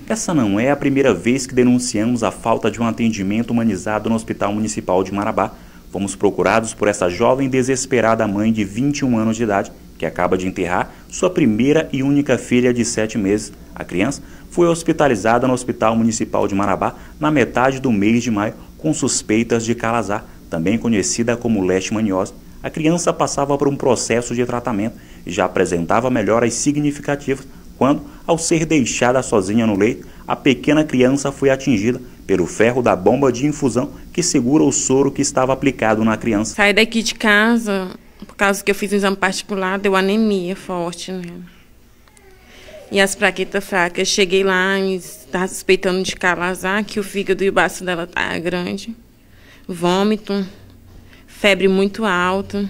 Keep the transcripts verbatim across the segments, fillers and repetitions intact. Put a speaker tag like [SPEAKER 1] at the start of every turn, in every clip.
[SPEAKER 1] Essa não é a primeira vez que denunciamos a falta de um atendimento humanizado no Hospital Municipal de Marabá. Fomos procurados por essa jovem desesperada mãe de vinte e um anos de idade, que acaba de enterrar sua primeira e única filha de sete meses. A criança foi hospitalizada no Hospital Municipal de Marabá na metade do mês de maio, com suspeitas de calazar, também conhecida como leishmaniose. A criança passava por um processo de tratamento e já apresentava melhoras significativas quando, ao ser deixada sozinha no leito, a pequena criança foi atingida pelo ferro da bomba de infusão que segura o soro que estava aplicado na criança.
[SPEAKER 2] Saí daqui de casa, por causa que eu fiz um exame particular, deu anemia forte, né? E as plaquetas fracas. Cheguei lá e estava suspeitando de calazar, que o fígado e o baço dela estavam grande. Vômito, febre muito alta.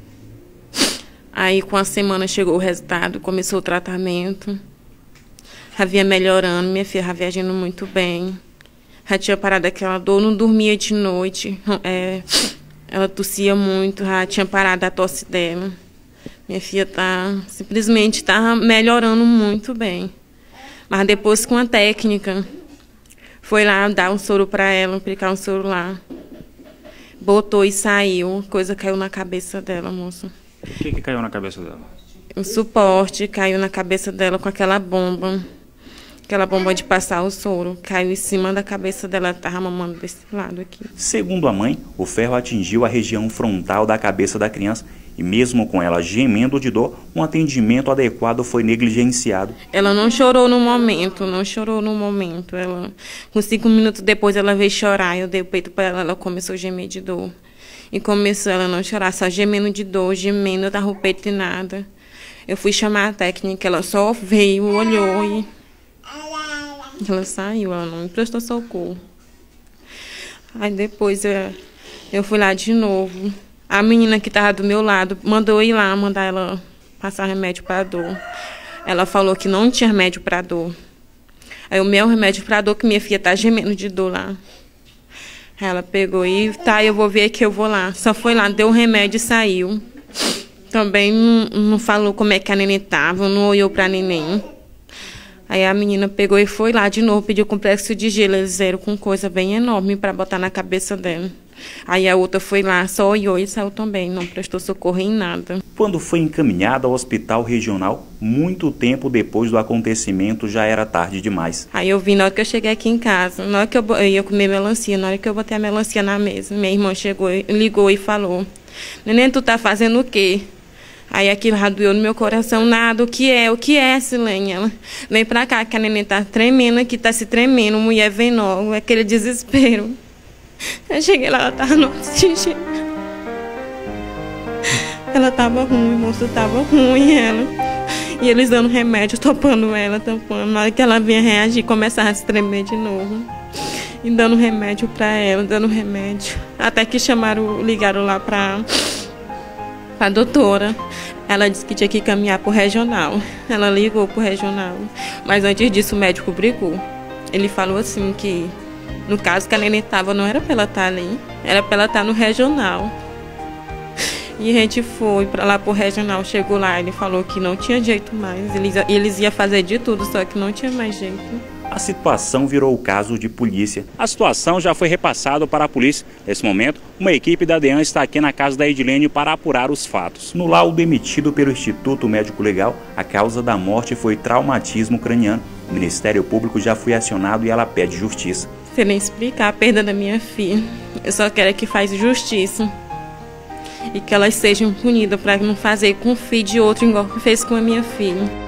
[SPEAKER 2] Aí, com a semana, chegou o resultado, começou o tratamento. Já vinha melhorando, minha filha já viajando muito bem. Já tinha parado aquela dor, não dormia de noite. É, ela tossia muito, já tinha parado a tosse dela. Minha filha tá, simplesmente está melhorando muito bem. Mas depois, com a técnica, foi lá dar um soro para ela, aplicar um soro lá. Botou e saiu, coisa caiu na cabeça dela, moça.
[SPEAKER 1] O que, que caiu na cabeça dela?
[SPEAKER 2] O suporte caiu na cabeça dela com aquela bomba. Aquela bomba de passar o soro. Caiu em cima da cabeça dela, ela estava mamando desse lado aqui.
[SPEAKER 1] Segundo a mãe, o ferro atingiu a região frontal da cabeça da criança e mesmo com ela gemendo de dor, um atendimento adequado foi negligenciado.
[SPEAKER 2] Ela não chorou no momento, não chorou no momento. Ela, com cinco minutos depois ela veio chorar, eu dei o peito para ela, ela começou a gemer de dor. E começou ela a não chorar, só gemendo de dor, gemendo, eu dava o peito e nada. Eu fui chamar a técnica, ela só veio, olhou e ela saiu, ela não me prestou socorro. Aí depois eu, eu fui lá de novo. A menina que estava do meu lado mandou ir lá, mandar ela passar remédio para dor. Ela falou que não tinha remédio para dor. Aí o meu remédio para dor, que minha filha está gemendo de dor lá. Ela pegou e tá, eu vou ver que eu vou lá. Só foi lá, deu o remédio e saiu. Também não, não falou como é que a neném estava, não olhou para a neném. Aí a menina pegou e foi lá de novo, pediu complexo de gelo, eles eram com coisa bem enorme para botar na cabeça dela. Aí a outra foi lá, só olhou e saiu também, não prestou socorro em nada.
[SPEAKER 1] Quando foi encaminhada ao hospital regional, muito tempo depois do acontecimento, já era tarde demais.
[SPEAKER 2] Aí eu vi na hora que eu cheguei aqui em casa, na hora que eu, eu ia comer melancia, na hora que eu botei a melancia na mesa, minha irmã chegou, ligou e falou: neném, tu tá fazendo o quê? Aí aquilo já doeu no meu coração, nada, o que é, o que é, Silene? Ela, vem pra cá, que a neném tá tremendo aqui, tá se tremendo, mulher vem logo, aquele desespero. Eu cheguei lá, ela tava no oxigênio. Ela tava ruim, moça, tava ruim ela. E eles dando remédio, topando ela, tampando. Na hora que ela vinha reagir, começava a se tremer de novo. E dando remédio pra ela, dando remédio. Até que chamaram, ligaram lá pra, pra doutora. Ela disse que tinha que caminhar pro regional. Ela ligou pro regional. Mas antes disso o médico brigou. Ele falou assim que, no caso que a neném estava, não era para ela estar ali, era para ela estar no regional. E a gente foi para lá pro regional, chegou lá, ele falou que não tinha jeito mais, eles, eles iam fazer de tudo, só que não tinha mais jeito.
[SPEAKER 1] A situação virou caso de polícia. A situação já foi repassada para a polícia. Nesse momento, uma equipe da DEAN está aqui na casa da Edilene para apurar os fatos. No laudo emitido pelo Instituto Médico Legal, a causa da morte foi traumatismo craniano. O Ministério Público já foi acionado e ela pede justiça.
[SPEAKER 2] Sem nem explicar a perda da minha filha. Eu só quero que faça justiça. E que elas sejam punidas para não fazer com o filho de outro igual que fez com a minha filha.